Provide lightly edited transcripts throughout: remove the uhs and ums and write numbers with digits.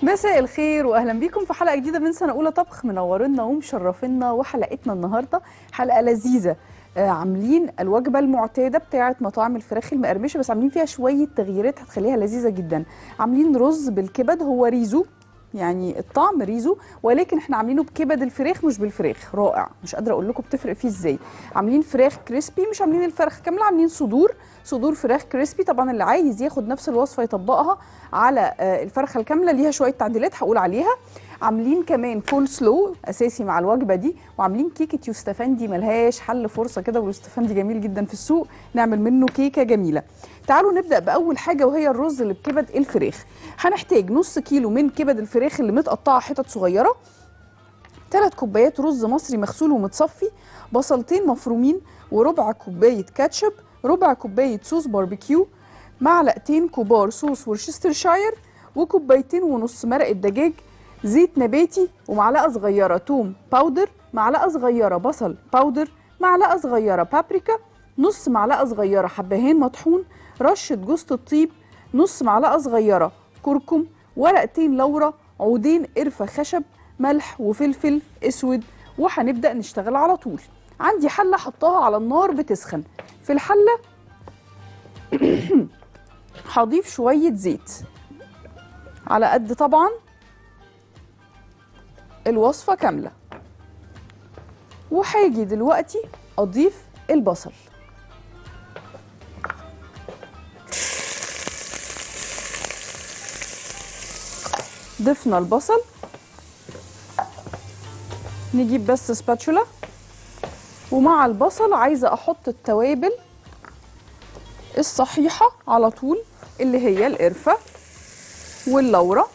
مساء الخير واهلا بيكم في حلقه جديده من سنه اولى طبخ. منورنا ومشرفينا، وحلقتنا النهارده حلقه لذيذه. عاملين الوجبه المعتاده بتاعه مطاعم الفراخ المقرمشه، بس عاملين فيها شويه تغييرات هتخليها لذيذه جدا. عاملين رز بالكبد، هو ريزو يعني الطعم ريزو، ولكن احنا عاملينه بكبد الفراخ مش بالفراخ. رائع، مش قادره اقول لكم بتفرق فيه ازاي. عاملين فراخ كريسبي، مش عاملين الفرخه كامله، عاملين صدور فراخ كريسبي. طبعا اللي عايز ياخد نفس الوصفه يطبقها على الفرخه الكامله، ليها شويه تعديلات هقول عليها. عاملين كمان كول سلو اساسي مع الوجبه دي، وعاملين كيكه يوستفندي ملهاش حل. فرصه كده، واليوستفندي جميل جدا في السوق، نعمل منه كيكه جميله. تعالوا نبدا باول حاجه، وهي الرز اللي بكبد الفراخ. هنحتاج نص كيلو من كبد الفراخ اللي متقطعه حتت صغيره، 3 كوبايات رز مصري مغسول ومتصفي، بصلتين مفرومين، وربع كوبايه كاتشب، ربع كوبايه صوص باربيكيو، معلقتين كبار صوص ورشسترشاير، وكوبايتين ونص مرقه دجاج، زيت نباتي، ومعلقه صغيره توم باودر، معلقه صغيره بصل باودر، معلقه صغيره بابريكا، نص معلقه صغيره حبهان مطحون، رشه جوز الطيب، نص معلقه صغيره كركم، ورقتين لورا، عودين قرفه خشب، ملح وفلفل اسود. وهنبدا نشتغل على طول. عندي حله حطاها على النار بتسخن. في الحله هضيف شويه زيت على قد طبعا الوصفه كامله، وهاجي دلوقتي اضيف البصل. ضفنا البصل، نجيب بس سباتشولا، ومع البصل عايزه احط التوابل الصحيحه على طول، اللي هي القرفه واللورة،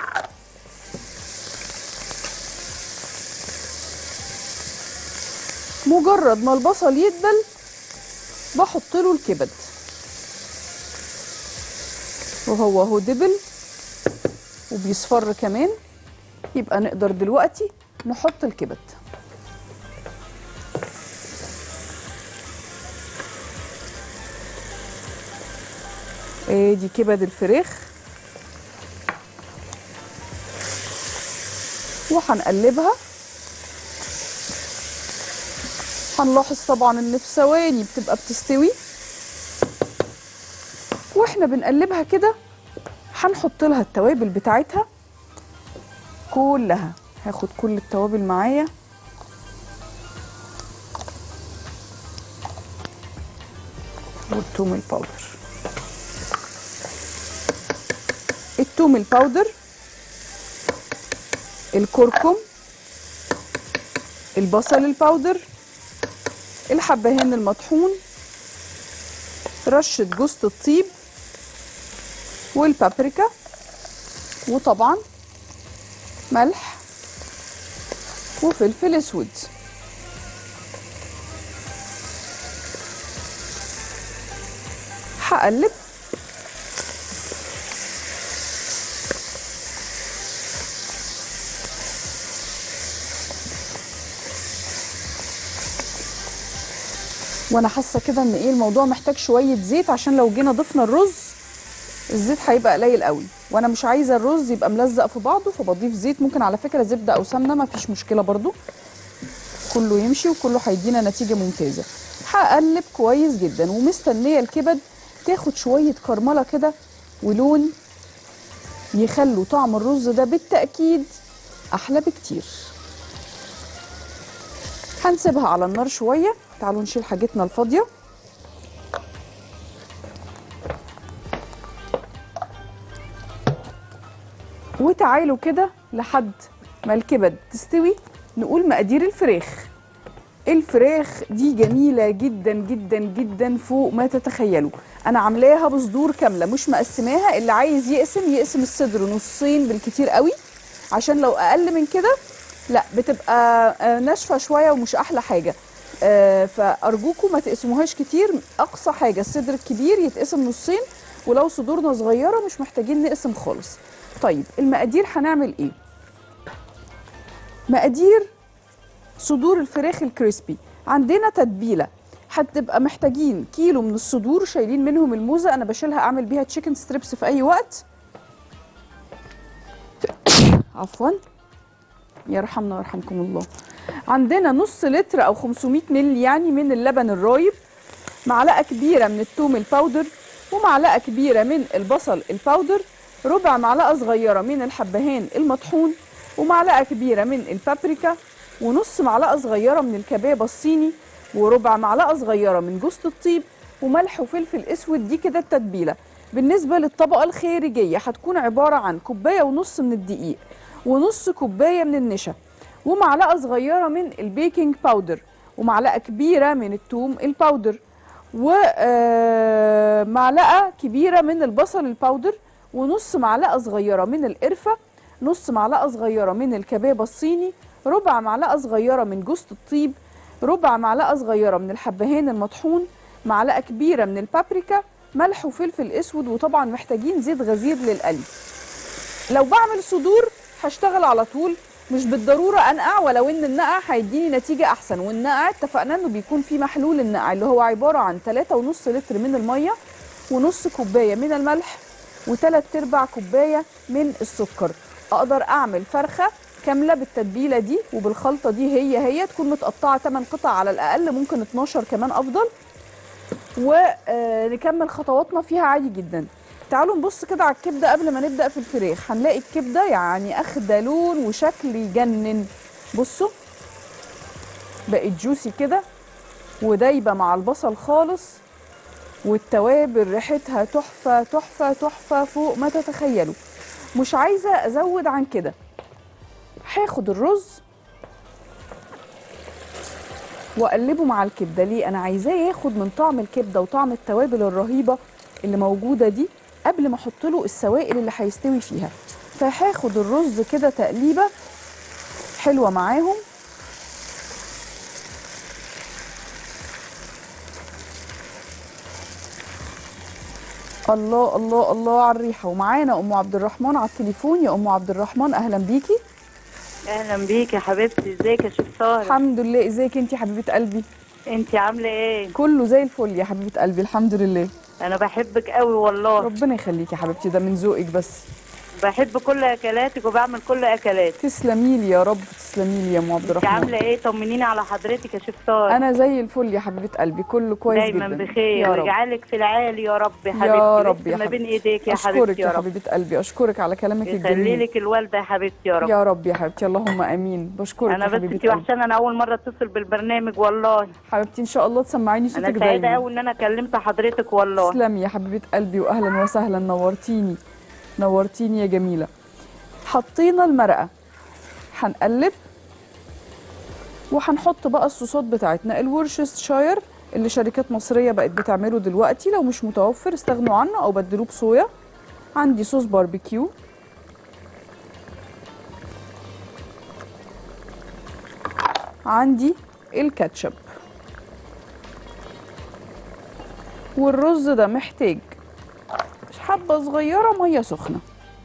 مجرد ما البصل يدبل بحط له الكبد، وهو دبل وبيصفر كمان، يبقى نقدر دلوقتي نحط الكبد. ادي كبد الفراخ، وهنقلبها. هنلاحظ طبعا ان في ثواني بتبقى بتستوي، واحنا بنقلبها كده هنحط لها التوابل بتاعتها كلها. هاخد كل التوابل معايا، والثوم الباودر، الثوم الباودر، الكركم، البصل الباودر، الحبهان المطحون، رشة جوز الطيب، والبابريكا، وطبعا ملح وفلفل اسود. هقلب. وانا حاسه كده ان الموضوع محتاج شويه زيت، عشان لو جينا ضفنا الرز الزيت هيبقى قليل قوي، وانا مش عايزه الرز يبقى ملزق في بعضه، فبضيف زيت. ممكن على فكره زبده او سمنه، مفيش مشكله برضو، كله يمشي وكله هيدينا نتيجه ممتازه. هقلب كويس جدا، ومستنيه الكبد تاخد شويه كرمله كده ولون، يخلوا طعم الرز ده بالتاكيد احلى بكتير. هنسيبها على النار شويه. تعالوا نشيل حاجتنا الفاضيه. وتعالوا كده لحد ما الكبد تستوي نقول مقادير الفراخ. الفراخ دي جميله جدا جدا جدا فوق ما تتخيلوا. انا عاملاها بصدور كامله مش مقسماها، اللي عايز يقسم الصدر نصين بالكتير قوي، عشان لو اقل من كده لا بتبقى ناشفه شويه ومش احلى حاجه. فارجوكم ما تقسموهاش كتير. اقصى حاجه الصدر الكبير يتقسم نصين، ولو صدورنا صغيره مش محتاجين نقسم خالص. طيب المقادير هنعمل ايه؟ مقادير صدور الفراخ الكريسبي. عندنا تتبيله، هتبقى محتاجين كيلو من الصدور شايلين منهم الموزه، انا بشيلها اعمل بيها تشيكن ستريبس في اي وقت. عفوا، يرحمنا ويرحمكم الله. عندنا نص لتر او 500 مللي يعني من اللبن الرايب، معلقه كبيره من الثوم الباودر، ومعلقه كبيره من البصل الباودر، ربع معلقه صغيره من الحبهان المطحون، ومعلقه كبيره من البابريكا، ونص معلقه صغيره من الكباب الصيني، وربع معلقه صغيره من جوز الطيب، وملح وفلفل اسود. دي كده التتبيله. بالنسبه للطبقه الخارجيه هتكون عباره عن كوبايه ونص من الدقيق، ونص كوبايه من النشا، ومعلقه صغيره من البيكنج باودر، ومعلقه كبيره من الثوم الباودر، ومعلقه كبيره من البصل الباودر، ونص معلقه صغيره من القرفه، نص معلقه صغيره من الكباب الصيني، ربع معلقه صغيره من جوز الطيب، ربع معلقه صغيره من الحبهان المطحون، معلقه كبيره من البابريكا، ملح وفلفل اسود. وطبعا محتاجين زيت غزير للقلي. لو بعمل صدور هشتغل على طول، مش بالضروره انقع، ولو ان النقع هيديني نتيجه احسن. والنقع اتفقنا انه بيكون فيه محلول النقع اللي هو عباره عن 3.5 لتر من الميه، ونص كوبايه من الملح، و3/4 كوبايه من السكر. اقدر اعمل فرخه كامله بالتتبيله دي وبالخلطه دي، هي تكون متقطعه 8 قطع على الاقل، ممكن 12 كمان افضل. ونكمل خطواتنا فيها عادي جدا. تعالوا نبص كده على الكبده قبل ما نبدا في الفراخ. هنلاقي الكبده يعني اخده لون وشكل يجنن. بصوا بقت جوسي كده ودايبه مع البصل خالص، والتوابل ريحتها تحفه تحفه تحفه فوق ما تتخيلوا. مش عايزه ازود عن كده. هاخد الرز واقلبه مع الكبده. ليه؟ انا عايزاه ياخد من طعم الكبده وطعم التوابل الرهيبه اللي موجوده دي قبل ما احط له السوائل اللي هيستوي فيها. فهاخد الرز كده تقليبه حلوه معاهم. الله الله الله على الريحه. ومعانا ام عبد الرحمن على التليفون. يا ام عبد الرحمن اهلا بيكي. اهلا بيكي يا حبيبتي، ازيك يا شيف ساره؟ الحمد لله. ازيك انت يا حبيبه قلبي؟ انت عامله ايه؟ كله زي الفل يا حبيبه قلبي، الحمد لله. انا بحبك قوي والله. ربنا يخليكي يا حبيبتي، ده من ذوقك بس. بحب كل اكلاتك وبعمل كل اكلاتك. تسلمي لي يا رب، تسلمي لي يا ام عبد الرحمن. انت عامله ايه؟ طمنيني على حضرتك يا شيف ساره. انا زي الفل يا حبيبه قلبي، كله كويس دايما جدا. بخير ويجعلك في العالي يا رب يا حبيبتي. يا رب يا ما بين حبيبتي. ايديك يا اشكرك حبيبتي يا حبيبه قلبي، اشكرك على كلامك الجميل. يخلي لك الوالده يا حبيبتي يا رب. يا رب يا حبيبتي، اللهم امين. بشكرك انا يا بس حبيبه انت قلبي. وحشانه، انا اول مره اتصل بالبرنامج والله. حبيبتي ان شاء الله تسمعيني صوتك انا دايما. سعيده قوي ان انا كلمت حضرتك والله. تسلمي يا حبيبه قلبي، واهلا وسهلا. نورتيني نورتيني يا جميله. حطينا المرقه، هنقلب وهنحط بقى الصوصات بتاعتنا. الورشستشاير اللي شركات مصريه بقت بتعمله دلوقتي، لو مش متوفر استغنوا عنه او بدلوه بصويا. عندي صوص باربيكيو، عندي الكاتشب، والرز ده محتاج حبه صغيره ميه سخنه.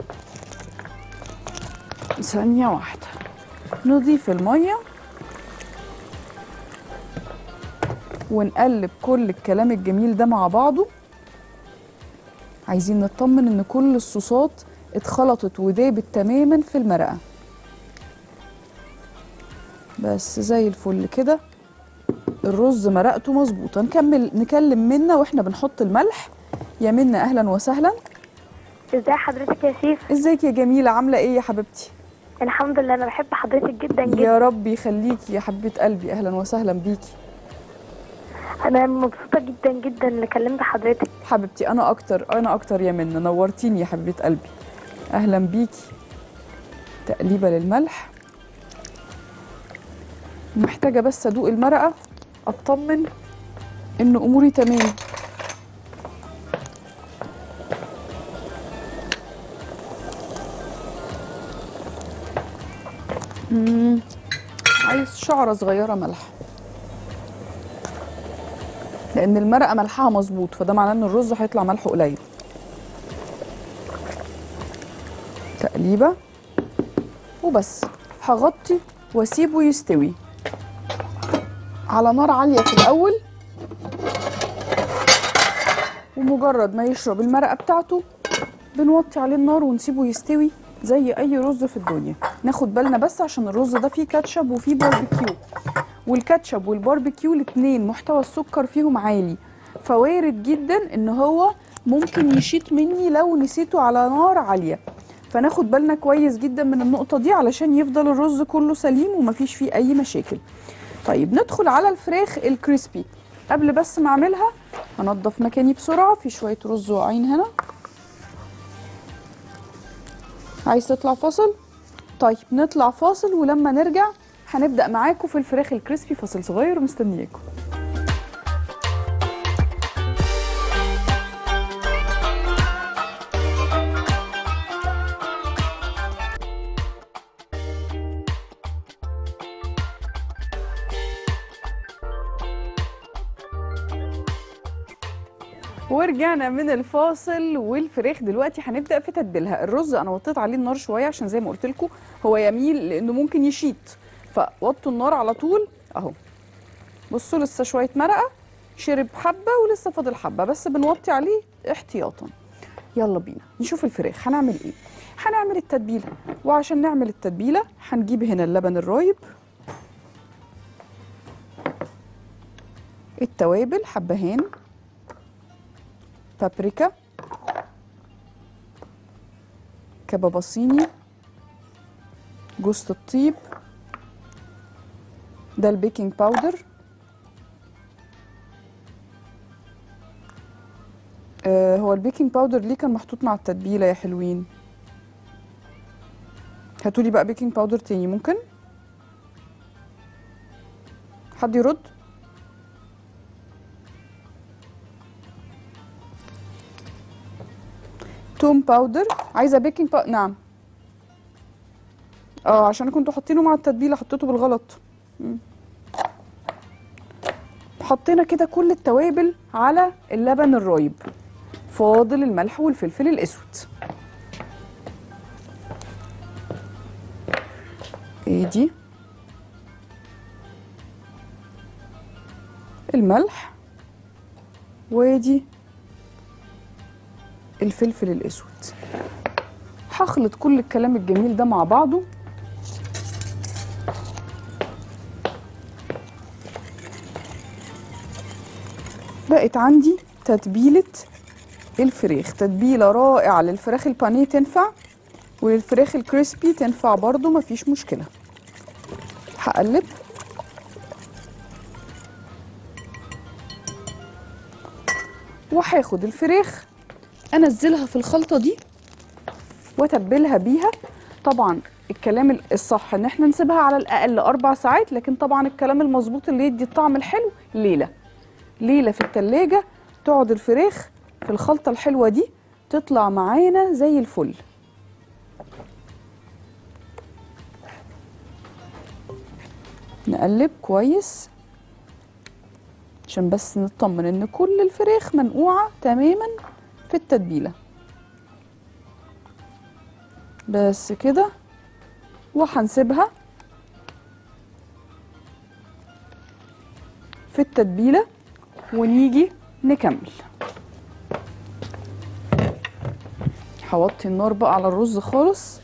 ثانيه واحده، نضيف الميه ونقلب كل الكلام الجميل ده مع بعضه. عايزين نطمن ان كل الصوصات اتخلطت ودابت تماما في المرقه. بس زي الفل كده. الرز مرقته مظبوطه. نكلم منا واحنا بنحط الملح. يا منا اهلا وسهلا. ازي حضرتك يا شيف؟ ازيك يا جميله، عامله ايه يا حبيبتي؟ الحمد لله، انا بحب حضرتك جدا جدا. يا رب يخليكي يا حبيبه قلبي، اهلا وسهلا بيكي. انا مبسوطه جدا جدا اللي كلمت حضرتك. حبيبتي انا اكتر يا منى، نورتيني يا حبيبه قلبي. اهلا بيكي. تقليبه للملح. محتاجه بس ادوق المرقه اطمن ان اموري تمام. عايز شعره صغيره ملح، لان المرقه ملحها مظبوط، فده معناه ان الرز هيطلع ملحه قليل. تقليبه وبس. هغطي واسيبه يستوي على نار عاليه في الاول، ومجرد ما يشرب المرقه بتاعته بنوطي عليه النار ونسيبه يستوي زي اي رز في الدنيا. ناخد بالنا بس عشان الرز ده فيه كاتشب وفيه باربيكيو، والكاتشب والباربيكيو الاتنين محتوى السكر فيهم عالي، فوارد جدا ان هو ممكن يشيط مني لو نسيته على نار عالية. فناخد بالنا كويس جدا من النقطة دي علشان يفضل الرز كله سليم ومفيش فيه اي مشاكل. طيب ندخل على الفراخ الكريسبي. قبل بس ما اعملها هنضف مكاني بسرعة، في شوية رز واقعين هنا. عايز تطلع فاصل؟ طيب نطلع فاصل، ولما نرجع هنبدأ معاكم في الفراخ الكريسبي. فاصل صغير ومستنياكم. ورجعنا من الفاصل، والفراخ دلوقتي هنبدا في تتبيلها. الرز انا وطيت عليه النار شويه عشان زي ما قلت لكم هو يميل لانه ممكن يشيط، فوطوا النار على طول اهو. بصوا لسه شويه مرقه، شرب حبه ولسه فاضل حبه، بس بنوطي عليه احتياطا. يلا بينا نشوف الفراخ هنعمل ايه. هنعمل التتبيله، وعشان نعمل التتبيله هنجيب هنا اللبن الرايب، التوابل حبهان، بابريكا، كبابة صيني، جوز الطيب، ده البيكنج باودر، هو البيكنج باودر ليه كان محطوط مع التتبيلة يا حلوين؟ هاتولي بقى بيكنج باودر تاني ممكن؟ حد يرد؟ توم باودر، عايزه بيكنج باودر. نعم عشان كنتوا حاطينه مع التتبيله حطيته بالغلط. حطينا كده كل التوابل على اللبن الرايب، فاضل الملح والفلفل الاسود. دي الملح، ودي الفلفل الاسود. هخلط كل الكلام الجميل ده مع بعضه. بقت عندي تتبيله الفراخ، تتبيله رائعه للفراخ البانيه تنفع، وللفراخ الكريسبي تنفع برضو مفيش مشكله. هقلب وهاخد الفراخ انزلها في الخلطه دي واتبلها بيها. طبعا الكلام الصح ان احنا نسيبها على الاقل 4 ساعات، لكن طبعا الكلام المظبوط اللي يدي الطعم الحلو ليله في التلاجة، تقعد الفراخ في الخلطه الحلوه دي تطلع معانا زي الفل. نقلب كويس عشان بس نطمن ان كل الفراخ منقوعه تماما في التتبيله. بس كده، وهنسيبها في التتبيله ونيجي نكمل. هوطي النار بقى على الرز خالص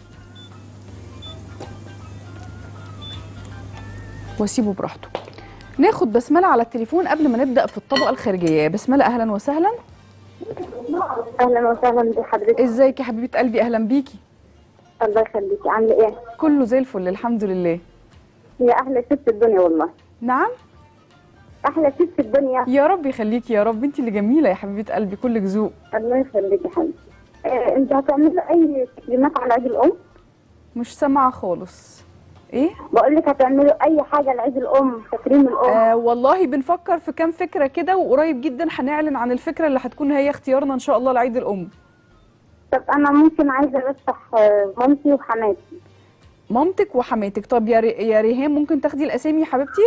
واسيبه براحته. ناخد بسمله على التليفون قبل ما نبدا في الطبقه الخارجيه. بسمله اهلا وسهلا. اهلا وسهلا بحضرتك. ازيك يا حبيبه قلبي؟ اهلا بيكي. الله يخليكي، عامله ايه؟ كله زي الفل الحمد لله. يا احلى ست الدنيا والله. نعم، احلى ست الدنيا. يا رب يخليكي يا رب، انت اللي جميله يا حبيبه قلبي، كلك ذوق. الله يخليكي يا حبيبتي. انت هتعملي اي تكريمات على عيد الام؟ مش سامعه خالص. ايه؟ بقول لك هتعملوا اي حاجه لعيد الام، تكريم الام؟ والله بنفكر في كام فكره كده، وقريب جدا هنعلن عن الفكره اللي هتكون هي اختيارنا ان شاء الله لعيد الام. طب انا ممكن عايزه ارشح مامتي وحماتي. مامتك وحماتك؟ طب يا ريهام ممكن تاخدي الاسامي يا حبيبتي؟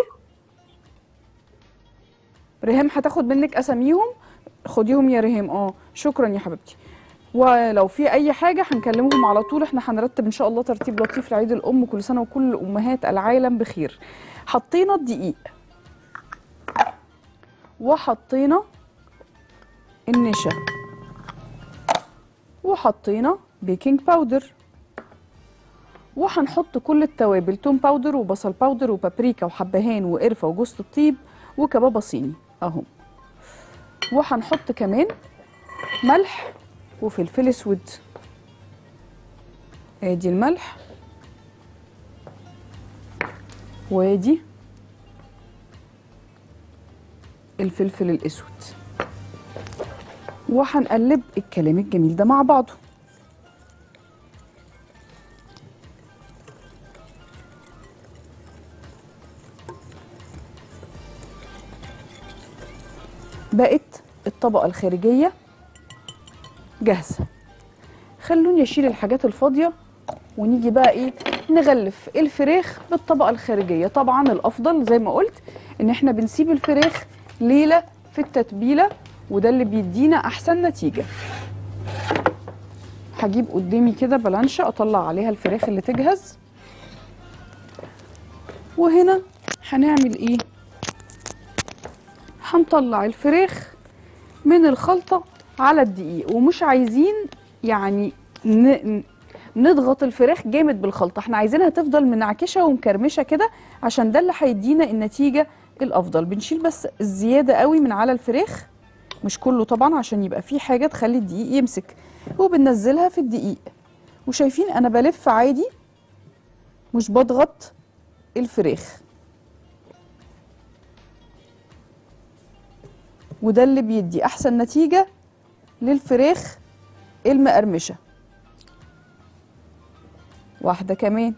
ريهام هتاخد منك اساميهم، خديهم يا ريهام. شكرا يا حبيبتي. ولو في اي حاجه هنكلمهم على طول، احنا هنرتب ان شاء الله ترتيب لطيف لعيد الام. كل سنه وكل امهات العالم بخير. حطينا الدقيق وحطينا النشا وحطينا بيكنج باودر وهنحط كل التوابل، توم باودر وبصل باودر وبابريكا وحبهان وقرفه وجوز الطيب وكبابه صيني اهو. وهنحط كمان ملح وفلفل اسود. ادي الملح وادي الفلفل الاسود، وهنقلب الكلام الجميل ده مع بعضه. بقت الطبقة الخارجية جاهزة. خلوني اشيل الحاجات الفاضية ونيجي بقى ايه، نغلف الفراخ بالطبقة الخارجية. طبعا الافضل زي ما قلت ان احنا بنسيب الفراخ ليلة في التتبيلة، وده اللي بيدينا احسن نتيجة. هجيب قدامي كده بلانشة اطلع عليها الفراخ اللي تجهز، وهنا هنعمل ايه، هنطلع الفراخ من الخلطة على الدقيق، ومش عايزين يعني نضغط الفراخ جامد بالخلطة، احنا عايزينها تفضل منعكشة ومكرمشة كده عشان ده اللي هيدينا النتيجة الافضل. بنشيل بس الزيادة قوي من على الفراخ، مش كله طبعا عشان يبقى فيه حاجة تخلي الدقيق يمسك، وبننزلها في الدقيق. وشايفين انا بلف عادي مش بضغط الفراخ، وده اللي بيدي احسن نتيجة للفراخ المقرمشة. واحدة كمان،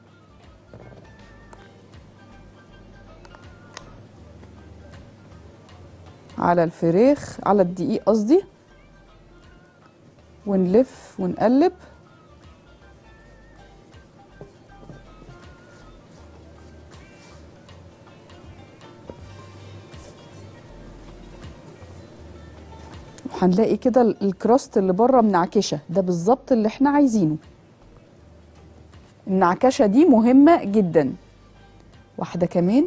على الفراخ على الدقيق قصدي، ونلف ونقلب. وهنلاقي كده الكراست اللي بره منعكشه، ده بالظبط اللي احنا عايزينه. النعكشه دي مهمه جدا. واحده كمان،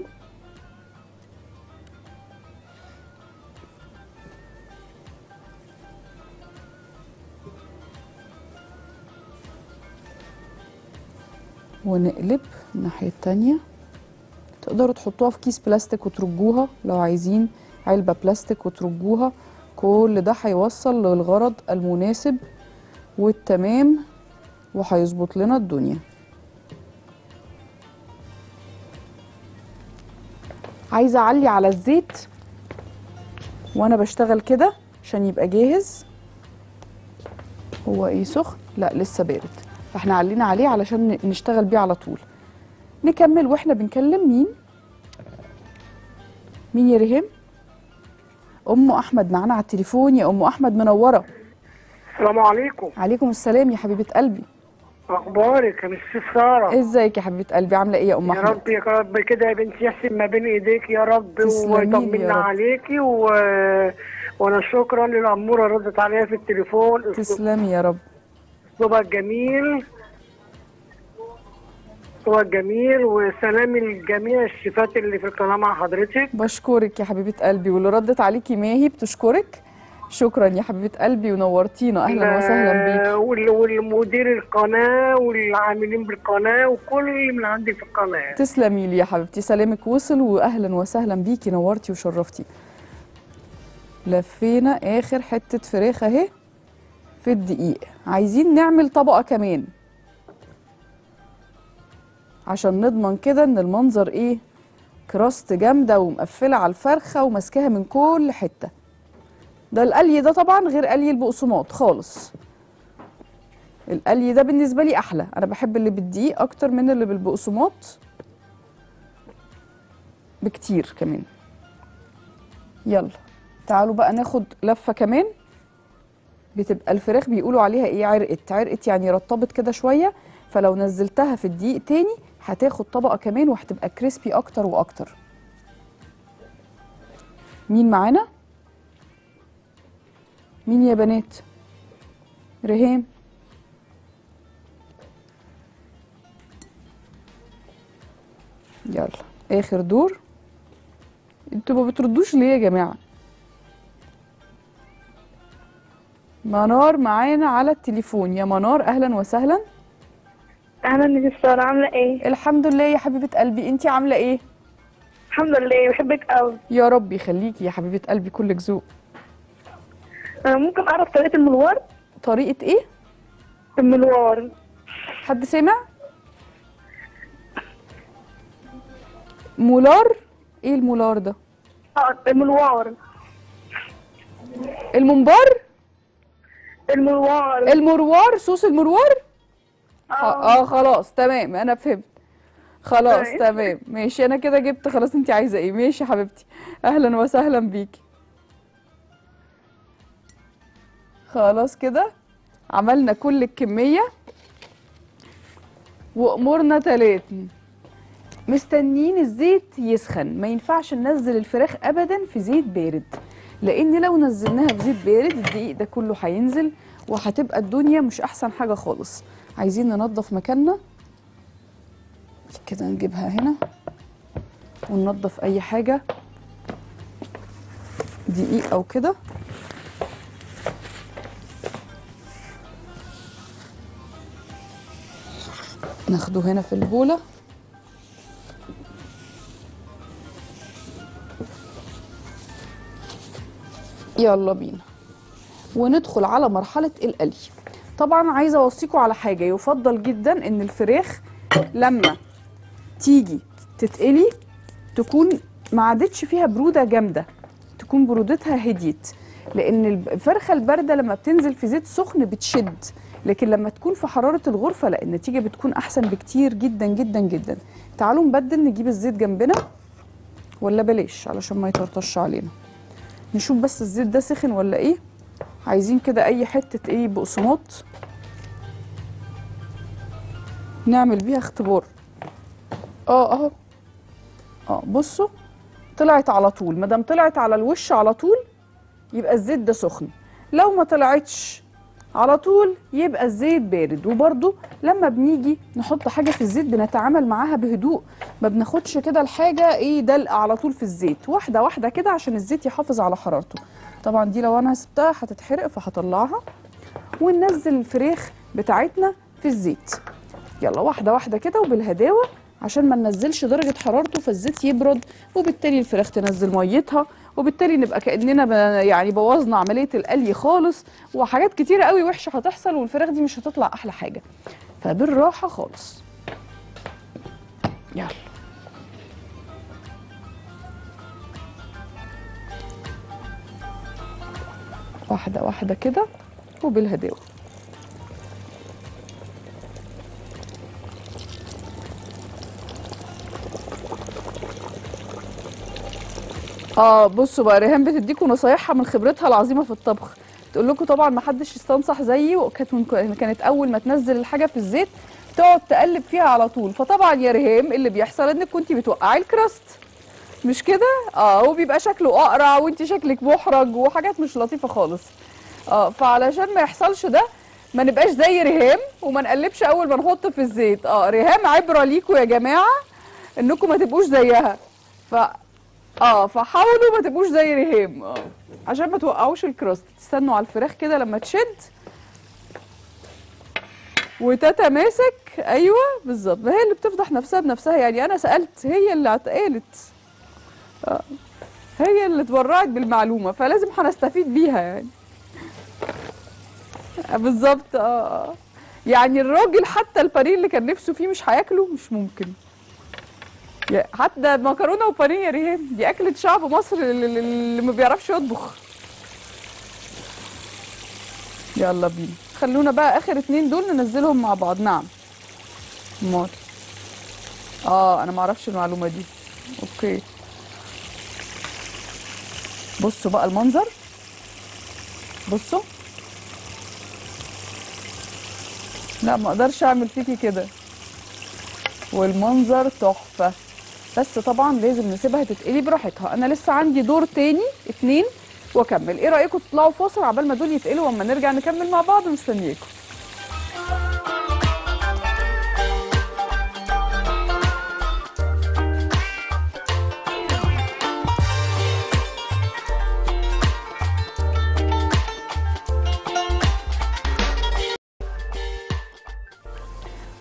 ونقلب الناحيه التانيه. تقدروا تحطوها في كيس بلاستيك وترجوها لو عايزين، علبه بلاستيك وترجوها. كل ده هيوصل للغرض المناسب والتمام، وهيظبط لنا الدنيا. عايزه اعلي على الزيت وانا بشتغل كده عشان يبقى جاهز. هو ايه سخن؟ لا لسه بارد، فاحنا علينا عليه علشان نشتغل بيه على طول. نكمل واحنا بنكلم مين يا ريهام؟ ام احمد معانا على التليفون. يا ام احمد منوره. السلام عليكم. عليكم السلام يا حبيبه قلبي. اخبارك يا مس ساره؟ ازيك يا حبيبه قلبي، عامله ايه يا ام يا احمد؟ رب يا رب كده يا بنتي يحسن ما بين ايديك يا رب، تسلمي لي يا ويطمنا رب. عليكي وانا شكرا للاموره ردت عليا في التليفون. تسلمي يا رب. اسلوبها جميل، اسلوبها جميل، وسلامي لجميع الشيفات اللي في القناه مع حضرتك. بشكرك يا حبيبه قلبي، واللي ردت عليكي ماهي بتشكرك. شكرا يا حبيبه قلبي ونورتينا، اهلا وسهلا بيكي. والمدير القناه والعاملين بالقناه وكل من عندي في القناه. تسلمي لي يا حبيبتي، سلامك وصل واهلا وسهلا بيكي، نورتي وشرفتي. لفينا اخر حته فراخ اهي في الدقيق. عايزين نعمل طبقه كمان عشان نضمن كده ان المنظر ايه، كراست جامده ومقفله على الفرخه وماسكاها من كل حته. ده القلي ده طبعا غير قلي البقسماط خالص. القلي ده بالنسبه لي احلى، انا بحب اللي بالدقيق اكتر من اللي بالبقسماط بكتير كمان. يلا تعالوا بقى ناخد لفه كمان. بتبقى الفراخ بيقولوا عليها ايه، عرقت يعني رطبت كده شويه، فلو نزلتها في الدقيق تاني هتاخد طبقه كمان وهتبقى كريسبي اكتر واكتر. مين معانا؟ مين يا بنات؟ ريهام. يلا اخر دور. انتوا ما بتردوش ليه يا جماعه؟ منار معانا على التليفون. يا منار اهلا وسهلا. اهلا يا ساره، عامله ايه؟ الحمد لله يا حبيبه قلبي، انتي عامله ايه؟ الحمد لله، بحبك قوي. يا رب يخليكي يا حبيبه قلبي، كلك ذوق. انا ممكن اعرف طريقه الملوار؟ طريقه ايه؟ الملوار. حد سمع؟ مولار؟ ايه المولار ده؟ الملوار. الممبار؟ الملوار. المروار، صوص المروار. اه. خلاص تمام، انا فهمت. خلاص تمام. تمام ماشي، انا كده جبت خلاص. انت عايزه ايه؟ ماشي يا حبيبتي، اهلا وسهلا بيكي. خلاص كده عملنا كل الكميه وامورنا تلاتة. مستنيين الزيت يسخن، ما ينفعش ننزل الفراخ ابدا في زيت بارد، لان لو نزلناها في زيت بارد الدقيق ده كله هينزل وهتبقى الدنيا مش احسن حاجه خالص. عايزين ننظف مكاننا كده، نجيبها هنا وننظف اي حاجه دقيق او كده. ناخده هنا في البوله. يلا بينا وندخل على مرحله القلي. طبعا عايزه اوصيكم على حاجه، يفضل جدا ان الفراخ لما تيجي تتقلي تكون ما عادتش فيها بروده جامده، تكون برودتها هديت، لان الفرخه البارده لما بتنزل في زيت سخن بتشد، لكن لما تكون في حراره الغرفه لا، النتيجه بتكون احسن بكتير جدا جدا جدا. تعالوا نبدل، نجيب الزيت جنبنا ولا بلاش علشان ما يطرطش علينا. نشوف بس الزيت ده سخن ولا ايه. عايزين كده اي حته ايه بقسماط نعمل بيها اختبار. اهو بصوا طلعت على طول، مادام طلعت على الوش على طول يبقى الزيت ده سخن، لو ما طلعتش على طول يبقى الزيت بارد. وبرده لما بنيجي نحط حاجه في الزيت بنتعامل معاها بهدوء، ما بناخدش كده الحاجه ايه دلقه على طول في الزيت، واحده واحده كده عشان الزيت يحافظ على حرارته. طبعا دي لو انا سبتها هتتحرق فهطلعها وننزل الفراخ بتاعتنا في الزيت. يلا واحده واحده كده وبالهداوه عشان ما ننزلش درجه حرارته فالزيت يبرد، وبالتالي الفراخ تنزل ميتها، وبالتالي نبقى كاننا يعني بوظنا عمليه القلي خالص، وحاجات كتيره قوي وحشه هتحصل والفراخ دي مش هتطلع احلى حاجه. فبالراحه خالص. يلا واحده واحده كده وبالهداوه. بصوا بقى، ريهام بتديكم نصايحها من خبرتها العظيمه في الطبخ. تقول لكم طبعا ما حدش يستنصح زيي، وكانت اول ما تنزل الحاجه في الزيت تقعد تقلب فيها على طول. فطبعا يا ريهام اللي بيحصل انك كنتي بتوقعي الكراست، مش كده؟ وبيبقى شكله اقرع وانت شكلك محرج وحاجات مش لطيفه خالص. فعلشان ما يحصلش ده ما نبقاش زي ريهام وما نقلبش اول ما نحط في الزيت. ريهام عبره ليكم يا جماعه انكم ما تبقوش زيها. فحاولوا ما تبقوش زي ريهام عشان ما توقعوش الكراست. تستنوا على الفراخ كده لما تشد وتتماسك. ايوه بالظبط، ما هي اللي بتفضح نفسها بنفسها. يعني انا سالت، هي اللي قالت، هي اللي اتبرعت بالمعلومه، فلازم هنستفيد بيها يعني. بالظبط. يعني الراجل حتى البانيه اللي كان نفسه فيه مش هياكله، مش ممكن. حتى مكرونه وبانيه يا ريهام دي اكله شعب مصر اللي ما بيعرفش يطبخ. يلا بينا، خلونا بقى اخر اتنين دول ننزلهم مع بعض. نعم امال. انا ما اعرفش المعلومه دي. اوكي بصوا بقى المنظر، بصوا. لا ما اقدرش اعمل فيكي كده، والمنظر تحفه. بس طبعا لازم نسيبها تتقلي براحتها. انا لسه عندي دور تاني اتنين واكمل. ايه رايكم تطلعوا فاصل عبال ما دول يتقلوا واما نرجع نكمل مع بعض؟ مستنياكم.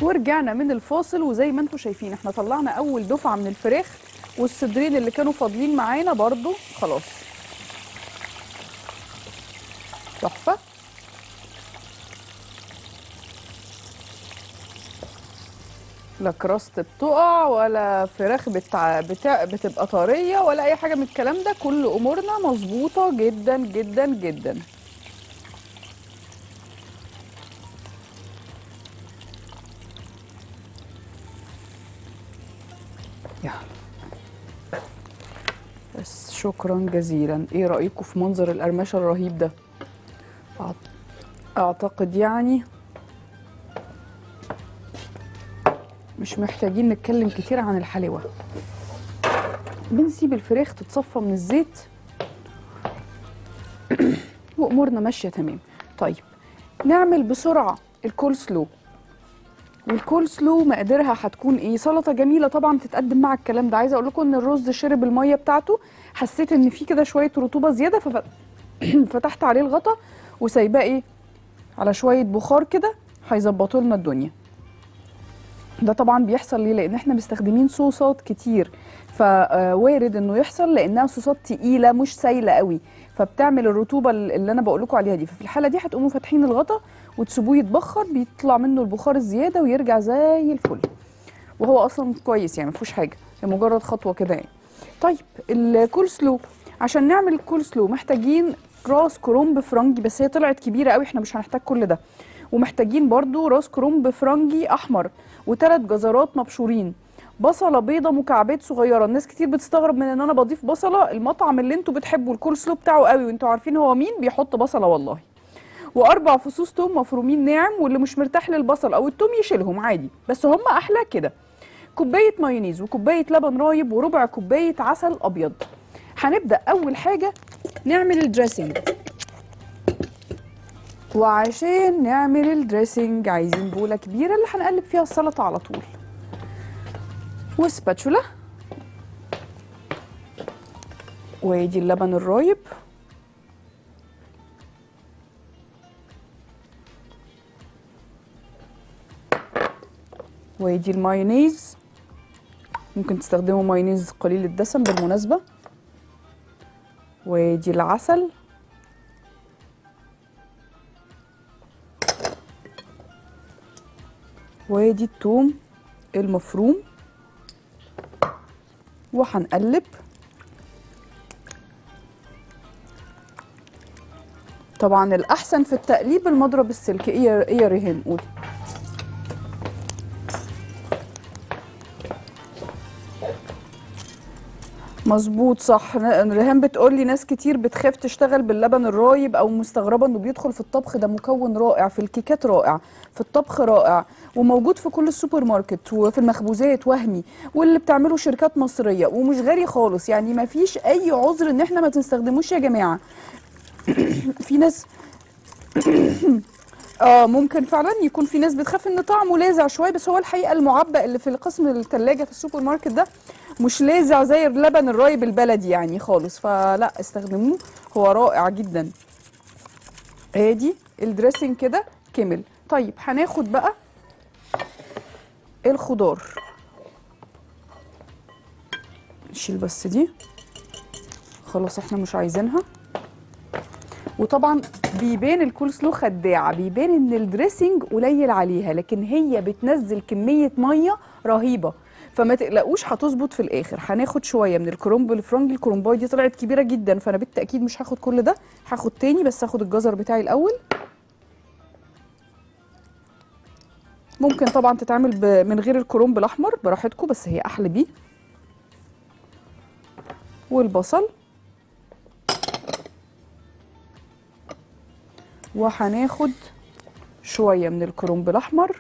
ورجعنا من الفاصل، وزي ما انتم شايفين احنا طلعنا اول دفعه من الفراخ، والصدرين اللي كانوا فاضلين معانا برضو خلاص. تحفه. لا كراست بتقع ولا فراخ بتبقى طريه ولا اي حاجه من الكلام ده، كل امورنا مظبوطه جدا جدا جدا. بس شكرا جزيلا. ايه رأيكم في منظر القرمشة الرهيب ده؟ اعتقد يعني مش محتاجين نتكلم كتير عن الحلاوة. بنسيب الفراخ تتصفى من الزيت وامورنا ماشية تمام. طيب نعمل بسرعة الكول سلو. والكول سلو مقاديرها هتكون ايه؟ سلطه جميله طبعا تتقدم مع الكلام ده. عايزه اقول لكم ان الرز شرب الميه بتاعته، حسيت ان في كده شويه رطوبه زياده فتحت عليه الغطا وسايباه ايه على شويه بخار كده هيظبطوا لنا الدنيا. ده طبعا بيحصل ليه؟ لان احنا مستخدمين صوصات كتير، فوارد انه يحصل لانها صوصات تقيله مش سايله قوي، فبتعمل الرطوبه اللي انا بقول لكم عليها دي. ففي الحاله دي هتقوموا فاتحين الغطا وتسيبوه يتبخر، بيطلع منه البخار الزياده ويرجع زي الفل، وهو اصلا كويس يعني مفيهوش حاجه، هي مجرد خطوه كده يعني. طيب الكول سلو، عشان نعمل الكول سلو محتاجين راس كرنب فرنجي، بس هي طلعت كبيره قوي احنا مش هنحتاج كل ده. ومحتاجين برضو راس كرنب فرنجي احمر، و3 جزرات مبشورين، بصله بيضه مكعبات صغيره. الناس كتير بتستغرب من ان انا بضيف بصله، المطعم اللي انتوا بتحبوا الكول سلو بتاعه قوي وانتوا عارفين هو مين بيحط بصله والله. و4 فصوص توم مفرومين ناعم، واللي مش مرتاح للبصل او التوم يشيلهم عادي، بس هم احلى كده. كوبايه مايونيز وكوبايه لبن رايب وربع كوبايه عسل ابيض. هنبدا اول حاجه نعمل الدريسنج، وعشان نعمل الدريسنج عايزين بوله كبيره اللي هنقلب فيها السلطه على طول، وسباتشولا، وادي اللبن الرايب، وادي المايونيز، ممكن تستخدموا مايونيز قليل الدسم بالمناسبه، وادي العسل، وادي الثوم المفروم، وهنقلب. طبعا الاحسن في التقليب المضرب السلك. ايه يا ريهان قولي. مظبوط صح. ريهام بتقول لي ناس كتير بتخاف تشتغل باللبن الرايب او مستغربه انه بيدخل في الطبخ. ده مكون رائع في الكيكات، رائع في الطبخ، رائع، وموجود في كل السوبر ماركت وفي المخبوزات وهمي، واللي بتعمله شركات مصريه، ومش غالي خالص يعني. ما فيش اي عذر ان احنا ما تستخدموش يا جماعه. في ناس ممكن فعلا يكون في ناس بتخاف ان طعمه لاذع شويه، بس هو الحقيقه المعبأ اللي في قسم الثلاجه في السوبر ماركت ده مش لاذع زي اللبن الرايب البلدي يعني خالص، فلا استخدموه، هو رائع جدا. ادي الدريسنج كده كمل. طيب هناخد بقى الخضار، نشيل بس دي خلاص احنا مش عايزينها. وطبعا بيبان الكول سلو خداعه، بيبان ان الدريسنج قليل عليها، لكن هي بتنزل كميه ميه رهيبه، فما تقلقوش هتظبط في الاخر. هناخد شويه من الكرنب الفرنجي، الكرنبايه دي طلعت كبيره جدا فانا بالتاكيد مش هاخد كل ده، هاخد تاني، بس هاخد الجزر بتاعي الاول. ممكن طبعا تتعمل من غير الكرنب الاحمر براحتكم، بس هي احلى بيه. والبصل، وهناخد شويه من الكرنب الاحمر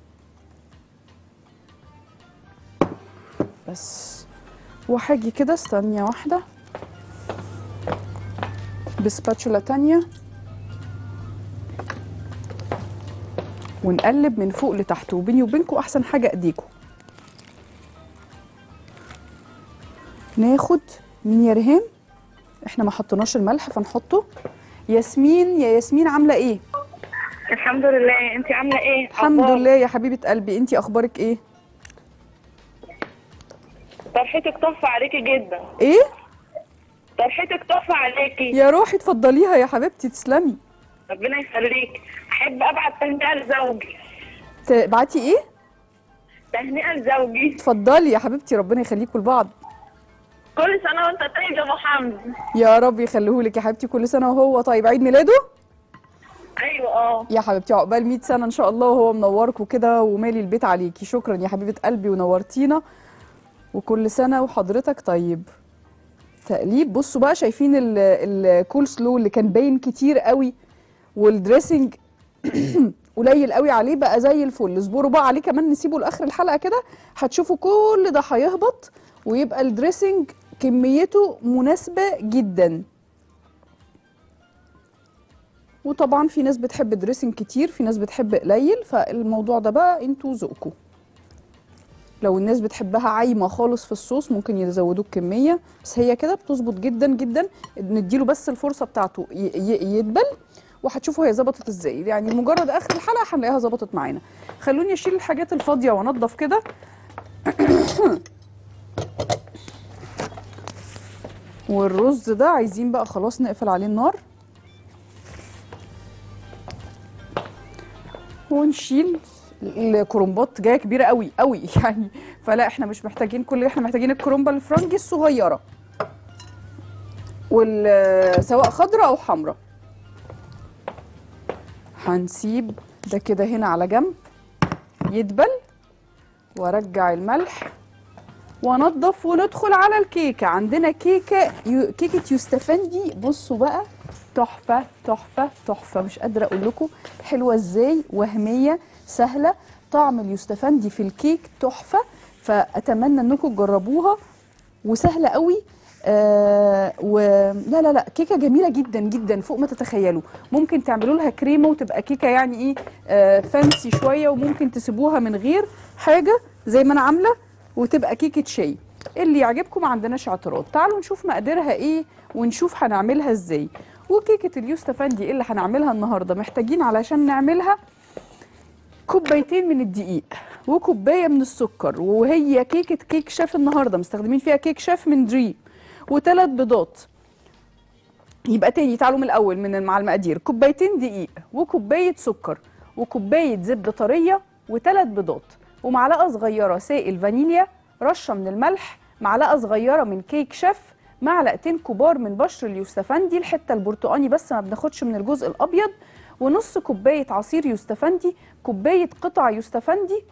بس. وهاجي كده ثانيه واحده بسباتشولا تانيه ونقلب من فوق لتحت، وبيني وبينكم احسن حاجه ايديكم. ناخد مين يا ريهام؟ احنا ما حطيناش الملح فنحطه. ياسمين، يا ياسمين عامله ايه؟ الحمد لله، انت عامله ايه؟ الحمد أخبارك؟ لله يا حبيبه قلبي، انتي اخبارك ايه؟ طرحتك تحفه عليكي جدا. ايه؟ طرحتك تحفه عليكي. يا روحي اتفضليها يا حبيبتي، تسلمي. ربنا يخليك. احب ابعت تهنئه لزوجي. تبعتي ايه؟ تهنئه لزوجي. اتفضلي يا حبيبتي، ربنا يخليكوا لبعض. كل سنه وانت طيب يا ابو حمد. يا رب يخليهولك يا حبيبتي، كل سنه وهو طيب. عيد ميلاده ايوه يا حبيبتي عقبال 100 سنه ان شاء الله، وهو منورك وكده ومالي البيت عليكي. شكرا يا حبيبه قلبي ونورتينا، وكل سنه وحضرتك طيب. تقليب. بصوا بقى، شايفين الكول سلو اللي كان باين كتير قوي والدريسنج قليل قوي عليه، بقى زي الفل. اصبروا بقى عليه كمان، نسيبه لاخر الحلقه كده، هتشوفوا كل ده هيهبط ويبقى الدريسنج كميته مناسبه جدا. وطبعا في ناس بتحب دريسنج كتير، في ناس بتحب قليل، فالموضوع ده بقى انتوا ذوقكم. لو الناس بتحبها عايمه خالص في الصوص ممكن يزودوا الكميه، بس هي كده بتظبط جدا جدا. نديله بس الفرصه بتاعته يدبل، وهتشوفوا هي ظبطت ازاي. يعني مجرد اخر الحلقه هنلاقيها ظبطت معانا. خلوني اشيل الحاجات الفاضيه وانضف كده. والرز ده عايزين بقى خلاص نقفل عليه النار ونشيل. الكرنبات جايه كبيره قوي قوي يعني، فلا احنا مش محتاجين كل اللي احنا محتاجين الكرنبه الفرنجي الصغيره، سواء خضراء او حمراء. هنسيب ده كده هنا على جنب يدبل، وارجع الملح وانضف وندخل على الكيكه. عندنا كيكه يوستفندي. بصوا بقى، تحفه تحفه تحفه، مش قادره اقول لكم حلوه ازاي، وهميه سهله. طعم اليوستفندي في الكيك تحفه، فاتمنى انكم تجربوها، وسهله قوي. ولا لا لا كيكه جميله جدا جدا فوق ما تتخيلوا. ممكن تعملوا لها كريمه وتبقى كيكه يعني ايه، فانسي شويه، وممكن تسيبوها من غير حاجه زي ما انا عامله وتبقى كيكه شاي. اللي يعجبكم ما عندناش اعتراض. تعالوا نشوف مقاديرها ايه ونشوف هنعملها ازاي. وكيكه اليوستفندي اللي هنعملها النهارده محتاجين علشان نعملها كوبايتين من الدقيق وكوبايه من السكر، وهي كيك شيف النهارده مستخدمين فيها كيك شيف من دريم، وثلاث بيضات. يبقى تاني، تعالوا من الاول مع المقادير: كوبايتين دقيق وكوبايه سكر وكوبايه زبده طريه وثلاث بيضات ومعلقه صغيره سائل فانيليا، رشه من الملح، معلقه صغيره من كيك شيف، معلقتين كبار من بشر اليوستفندي، الحته البرتقاني بس ما بناخدش من الجزء الابيض، ونص كوبايه عصير يوستفندي، كوبايه قطع يوستفندي.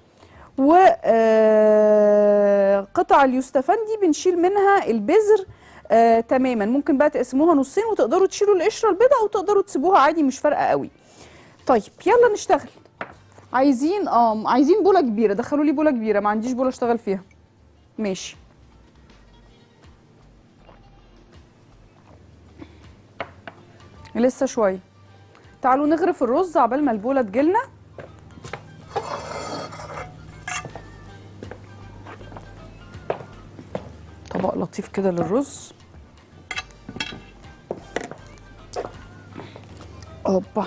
وقطع اليوستفندي بنشيل منها البذر تماما. ممكن بقى تقسموها نصين وتقدروا تشيلوا القشره البيضاء، او تقدروا تسيبوها عادي مش فارقه قوي. طيب يلا نشتغل. عايزين بوله كبيره، دخلوا لي بوله كبيره، ما عنديش بوله اشتغل فيها. ماشي. لسه شويه. تعالوا نغرف الرز عبال ما البوله تجيلنا. طبق لطيف كده للرز. اوبا.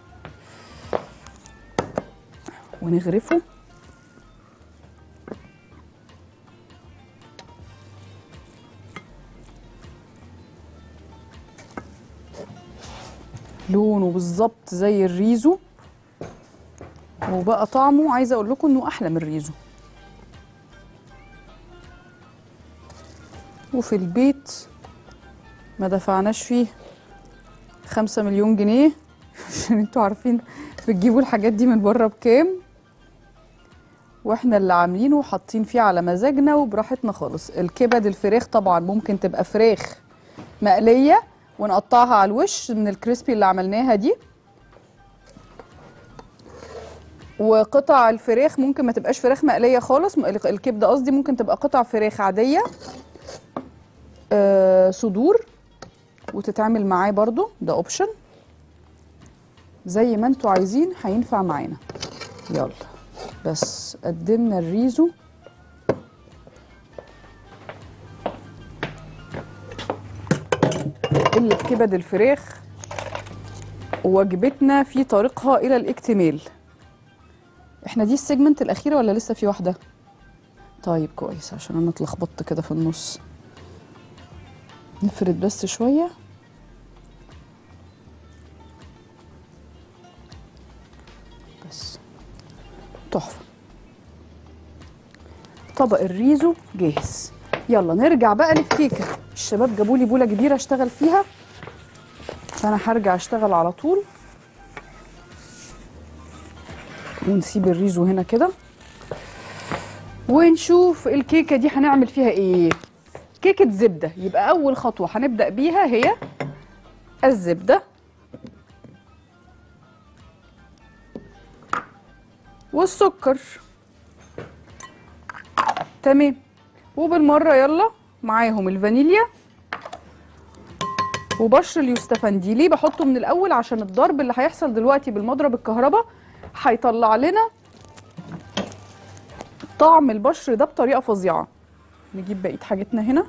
ونغرفه. لونه بالظبط زي الريزو، وبقى طعمه عايزه اقول لكم انه احلى من الريزو. وفي البيت ما دفعناش فيه 5 مليون جنيه عشان انتوا عارفين بتجيبوا الحاجات دي من بره بكام، واحنا اللي عاملينه وحاطين فيه على مزاجنا وبراحتنا خالص. الكبد الفراخ طبعا ممكن تبقى فراخ مقليه ونقطعها على الوش من الكريسبي اللي عملناها دي، وقطع الفراخ ممكن ما تبقاش فراخ مقليه خالص. الكبده قصدي ممكن تبقى قطع فراخ عاديه صدور وتتعمل معاه برضو، ده اوبشن زي ما انتوا عايزين هينفع معانا. يلا بس قدمنا الريزو. اللي في كبد الفراخ وجبتنا في طريقها الى الاكتمال. احنا دي السيجمنت الاخيره ولا لسه في واحده؟ طيب كويس، عشان انا اتلخبطت كده في النص. نفرد بس شويه. بس تحفه. طبق الريزو جاهز. يلا نرجع بقى للكيكه. الشباب جابوا لي بوله كبيره اشتغل فيها، فانا هرجع اشتغل على طول. ونسيب الريزو هنا كده ونشوف الكيكه دي هنعمل فيها ايه. كيكه زبده، يبقى اول خطوه هنبدا بيها هي الزبده والسكر. تمام. وبالمره يلا معاهم الفانيليا وبشر اليوستفندي. ليه بحطه من الاول؟ عشان الضرب اللي هيحصل دلوقتي بالمضرب الكهرباء هيطلع لنا طعم البشر ده بطريقه فظيعه. نجيب بقيه حاجتنا هنا.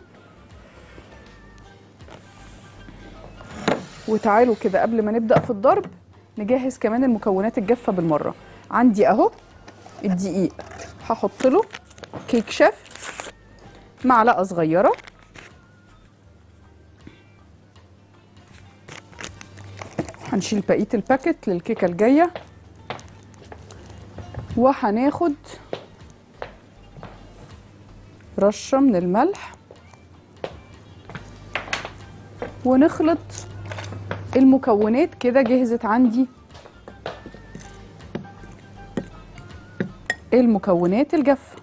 وتعالوا كده قبل ما نبدا في الضرب نجهز كمان المكونات الجافه بالمره. عندي اهو الدقيق، هحط له كيك شيف معلقه صغيره، هنشيل بقيه الباكت للكيكه الجايه، وهناخد رشه من الملح ونخلط المكونات كده. جهزت عندي المكونات الجافه.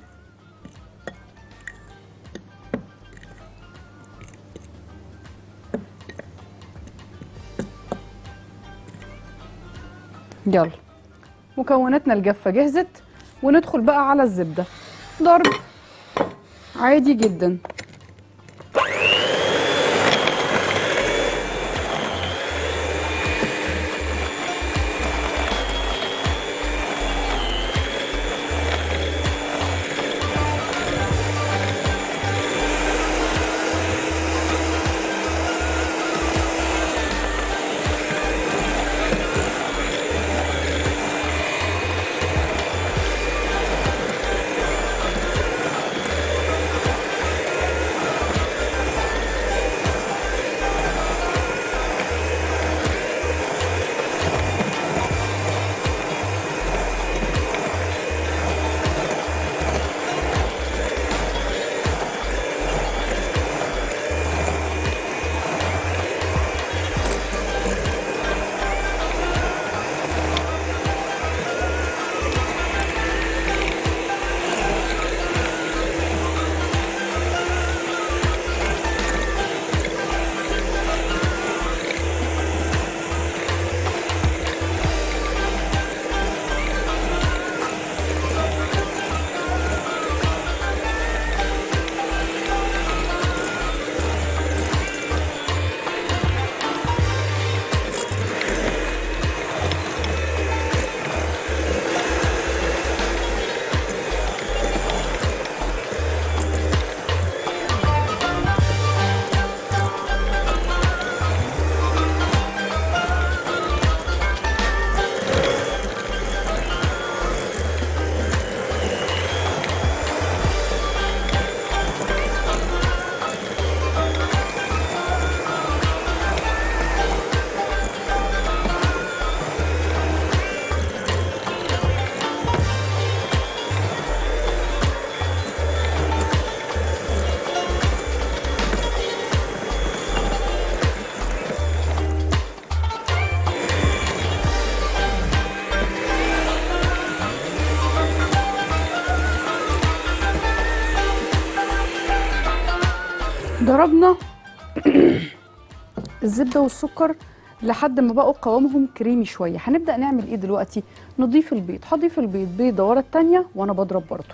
يلا مكوناتنا الجافه جهزت، وندخل بقى على الزبده. ضرب عادي جدا. ضربنا الزبده والسكر لحد ما بقوا قوامهم كريمي شويه. هنبدا نعمل ايه دلوقتي؟ نضيف البيض. هضيف البيض بيضه ورا الثانيه وانا بضرب برضه.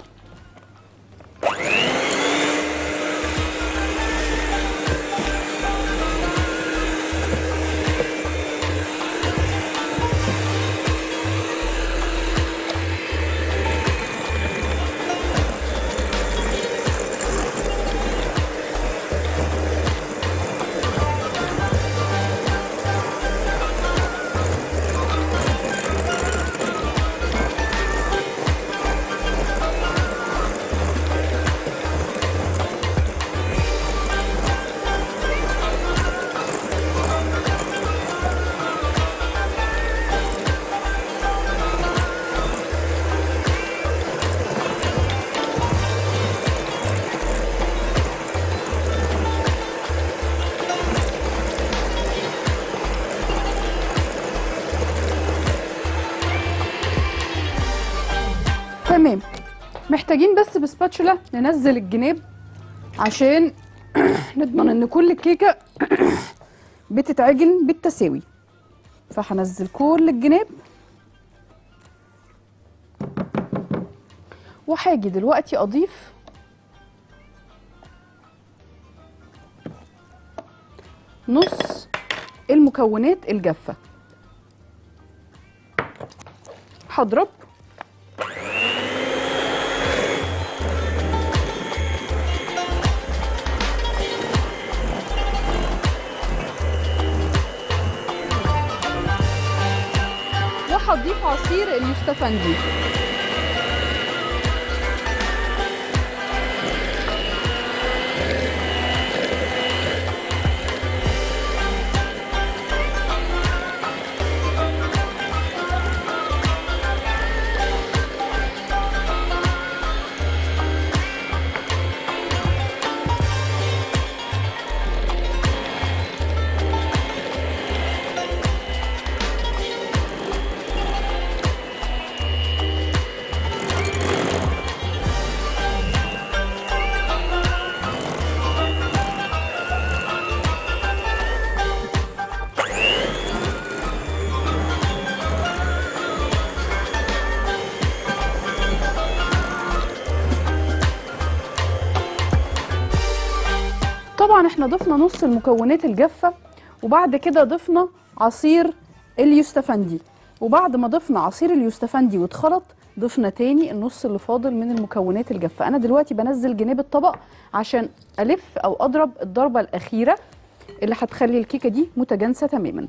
تمام. محتاجين بس بسباتشولا ننزل الجناب عشان نضمن ان كل الكيكه بتتعجن بالتساوي. فهنزل كل الجناب، وهاجي دلوقتي اضيف نص المكونات الجافه. هضرب وهضيف عصير اليوستفندي. طبعا احنا ضفنا نص المكونات الجافه، وبعد كده ضفنا عصير اليوستفندي، وبعد ما ضفنا عصير اليوستفندي واتخلط ضفنا تاني النص اللي فاضل من المكونات الجافه. انا دلوقتي بنزل جناب الطبق عشان الف او اضرب الضربه الاخيره اللي هتخلي الكيكه دي متجانسه تماما.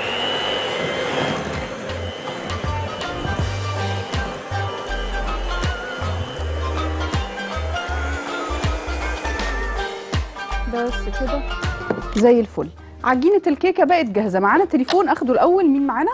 بس كده زي الفل. عجينه الكيكه بقت جاهزه. معانا تليفون، اخده الاول. مين معانا؟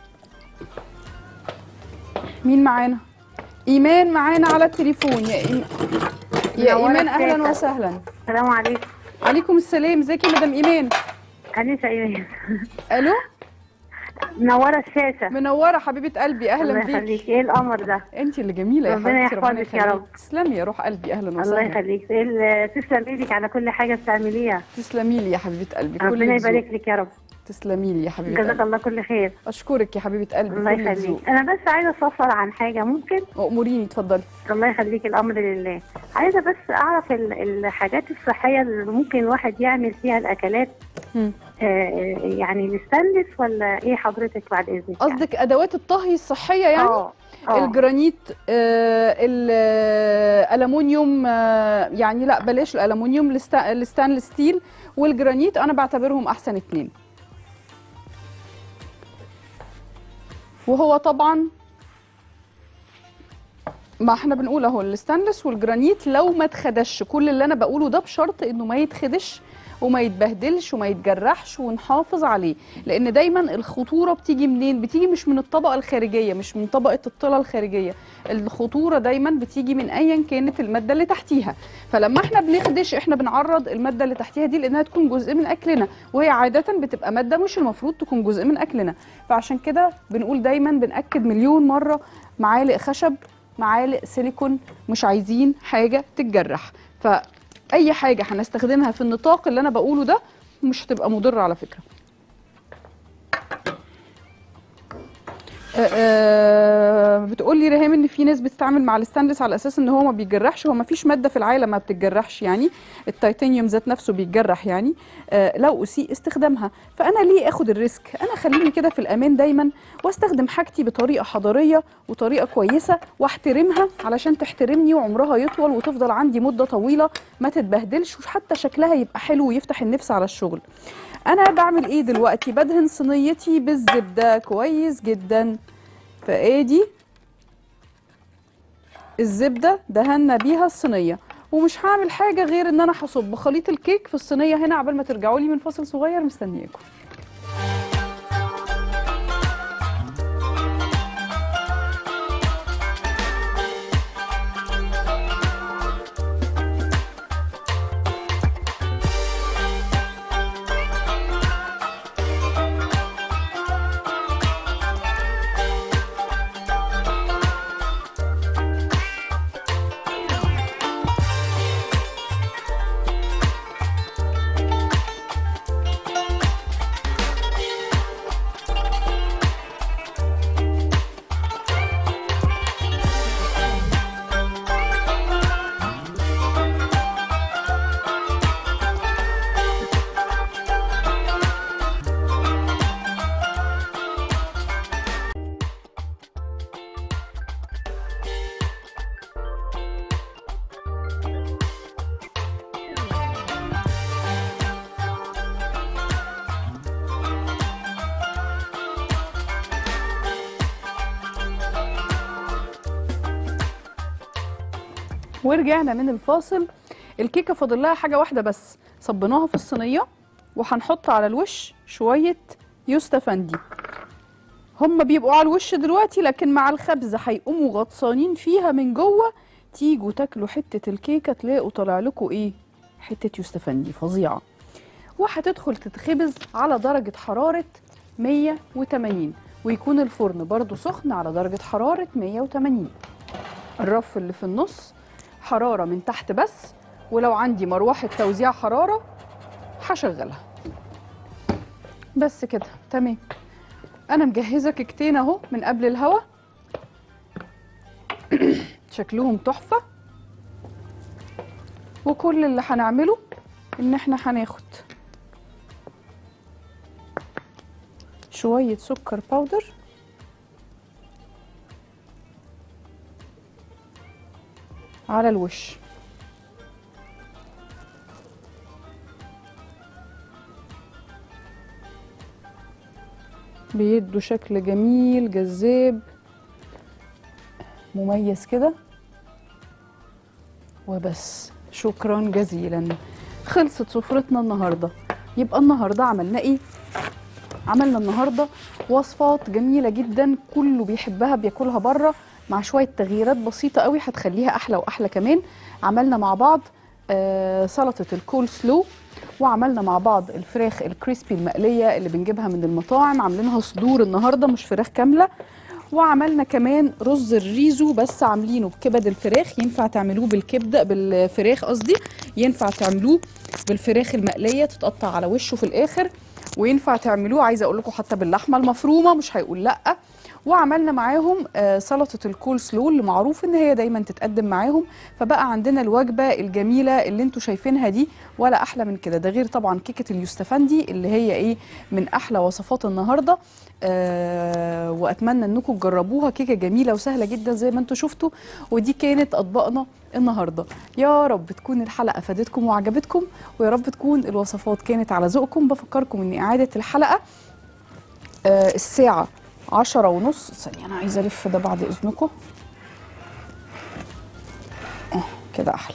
مين معانا؟ ايمان معانا على التليفون. يا ايمان اهلا وسهلا. السلام عليكم. عليكم السلام. ازيك يا مدام ايمان؟ أنسة إيمان. الو، منورة الشاشة. منوره حبيبه قلبي. اهلا الله بيك. يخليك. إيه القمر ده؟ انت اللي جميله يا ربنا حبيبتي. يحفظك يا رب. تسلمي يا روح قلبي. اهلا وسهلا. الله يخليك. تسلم ايدك على كل حاجة بتعمليها. تسلمي لي يا حبيبه قلبي. ربنا يبارك لك يا رب. تسلمي لي يا حبيبه جزاك قلبي. الله كل خير. اشكرك يا حبيبه قلبي. الله كل يخليك. ذوق. أنا بس عايزة أستفسر عن حاجة، ممكن؟ اموريني، اتفضلي. الله يخليك. الأمر لله. عايزة بس أعرف الحاجات الصحية اللي ممكن الواحد يعمل فيها الأكلات. يعني الستانلس ولا ايه حضرتك بعد اذنك؟ قصدك ادوات الطهي الصحيه يعني؟ الجرانيت، الالومنيوم، يعني لا بلاش الالومنيوم، الستانلس ستيل والجرانيت انا بعتبرهم احسن اتنين. وهو طبعا ما احنا بنقول اهو الستانلس والجرانيت لو ما اتخدش، كل اللي انا بقوله ده بشرط انه ما يتخدش وما يتبهدلش وما يتجرحش ونحافظ عليه، لان دايما الخطوره بتيجي منين؟ بتيجي مش من الطبقه الخارجيه، مش من طبقه الطله الخارجيه، الخطوره دايما بتيجي من ايا كانت الماده اللي تحتيها. فلما احنا بنخدش احنا بنعرض الماده اللي تحتيها دي لانها تكون جزء من اكلنا، وهي عاده بتبقى ماده مش المفروض تكون جزء من اكلنا. فعشان كده بنقول دايما، بنأكد مليون مره، معالق خشب، معالق سيليكون، مش عايزين حاجه تتجرح. فاي حاجه هنستخدمها في النطاق اللي انا بقوله ده مش هتبقى مضره على فكره. بتقولي ريهام ان في ناس بتتعامل مع الستانلس على اساس ان هو ما بيتجرحش. هو ما فيش ماده في العالم ما بتتجرحش، يعني التيتانيوم ذات نفسه بيتجرح يعني لو اسيء استخدامها. فانا ليه اخد الريسك؟ انا خليني كده في الامان دايما، واستخدم حاجتي بطريقه حضاريه وطريقه كويسه، واحترمها علشان تحترمني وعمرها يطول وتفضل عندي مده طويله ما تتبهدلش، وحتى شكلها يبقى حلو ويفتح النفس على الشغل. انا بعمل ايه دلوقتي؟ بدهن صينيتي بالزبده كويس جدا. فادي الزبده دهنا بيها الصينيه، ومش هعمل حاجه غير ان انا هصب خليط الكيك في الصينيه هنا عبال ما ترجعوا لي من فاصل صغير. مستنياكم. ورجعنا من الفاصل. الكيكه فاضل لها حاجه واحده بس، صبيناها في الصينيه وهنحط على الوش شويه يوستفندي. هم بيبقوا على الوش دلوقتي، لكن مع الخبز هيقوموا غطسانين فيها من جوه. تيجوا تاكلوا حته الكيكه تلاقوا طالع لكم ايه؟ حته يوستفندي فظيعه. وهتدخل تتخبز على درجه حراره 180، ويكون الفرن برضو سخن على درجه حراره 180. الرف اللي في النص حراره من تحت بس، ولو عندي مروحه توزيع حراره هشغلها. بس كده تمام. انا مجهزه كيكتين اهو من قبل الهوا شكلهم تحفه. وكل اللي هنعمله ان احنا هناخد شويه سكر باودر على الوش، بيدوا شكل جميل جذاب مميز كده. وبس، شكرا جزيلا. خلصت سفرتنا النهارده. يبقى النهارده عملنا ايه؟ عملنا النهارده وصفات جميله جدا كله بيحبها بياكلها بره، مع شويه تغييرات بسيطه قوي هتخليها احلى واحلى كمان. عملنا مع بعض سلطه الكول سلو، وعملنا مع بعض الفراخ الكريسبي المقليه اللي بنجيبها من المطاعم، عاملينها صدور النهارده مش فراخ كامله. وعملنا كمان رز الريزو بس عاملينه بكبد الفراخ، ينفع تعملوه بالفراخ قصدي، ينفع تعملوه بالفراخ المقليه تتقطع على وشه في الاخر، وينفع تعملوه عايزه اقول لكم حتى باللحمه المفرومه مش هيقول لا. وعملنا معاهم سلطه الكول سلو اللي معروف ان هي دايما تتقدم معاهم. فبقى عندنا الوجبه الجميله اللي انتوا شايفينها دي، ولا احلى من كده. ده غير طبعا كيكه اليوستفندي اللي هي ايه من احلى وصفات النهارده. واتمنى انكم تجربوها، كيكه جميله وسهله جدا زي ما انتوا شفتوا. ودي كانت اطباقنا النهارده. يا رب تكون الحلقه فادتكم وعجبتكم، ويا رب تكون الوصفات كانت على ذوقكم. بفكركم ان اعاده الحلقه الساعه 10:30. ثانيه انا عايزه الف ده بعد اذنكم كده احلى.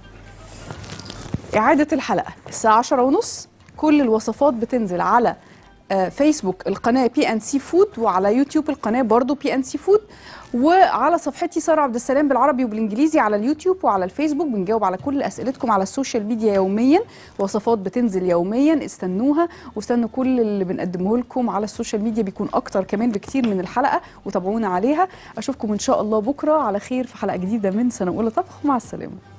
اعاده الحلقه الساعه 10:30. كل الوصفات بتنزل على فيسبوك القناه بي ان سي فود، وعلى يوتيوب القناه برضو بي ان سي فود، وعلى صفحتي ساره عبد السلام بالعربي وبالانجليزي على اليوتيوب وعلى الفيسبوك. بنجاوب على كل اسئلتكم على السوشيال ميديا يوميا. وصفات بتنزل يوميا، استنوها واستنوا كل اللي بنقدمه لكم على السوشيال ميديا، بيكون اكتر كمان بكتير من الحلقه، وتابعونا عليها. اشوفكم ان شاء الله بكره على خير في حلقه جديده من سنه اولى طبخ. مع السلامه.